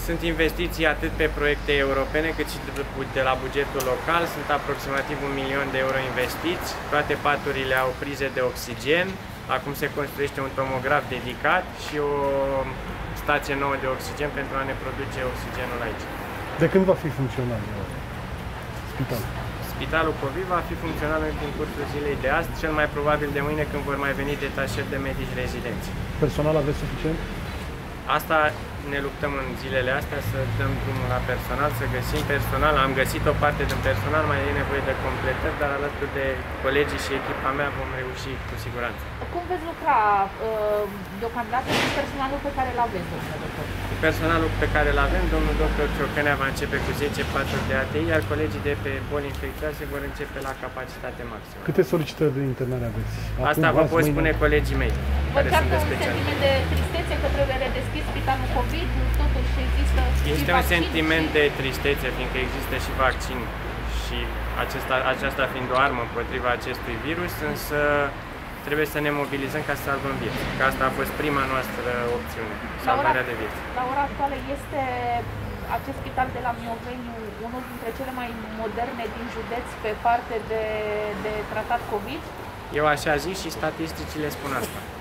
Sunt investiții atât pe proiecte europene cât și de la bugetul local. Sunt aproximativ 1.000.000 de euro investiți. Toate paturile au prize de oxigen. Acum se construiește un tomograf dedicat și o stație nouă de oxigen pentru a ne produce oxigenul aici. De când va fi funcțional spitalul? Spitalul Covii va fi funcțional în cursul zilei de azi, cel mai probabil de mâine, când vor mai veni detașări de medici rezidenți. Personal aveți suficient? Asta ne luptăm în zilele astea, să dăm drumul la personal, să găsim personal. Am găsit o parte din personal, mai e nevoie de completări, dar alături de colegii și echipa mea vom reuși cu siguranță. Cum veți lucra deocamdată cu personalul pe care îl aveți, domnule doctor? Cu personalul pe care îl avem, domnul doctor Ciocănea va începe cu 10 paturi de ATI, iar colegii de pe boli infecțioase vor începe la capacitate maximă. Câte solicitări de internare aveți? Asta vă pot spune colegii mei, care sunt de un special. sentiment de tristețe că trebuie redeschis spitalul COVID, totuși există Este un sentiment de tristețe, fiindcă există și vaccin și aceasta fiind o armă împotriva acestui virus, însă trebuie să ne mobilizăm ca să salvăm vieți. Că asta a fost prima noastră opțiune, salvarea de vieți. La ora actuală este acest spital de la Mioveni unul dintre cele mai moderne din județ pe parte de tratat COVID? Eu așa zic și statisticile spun asta.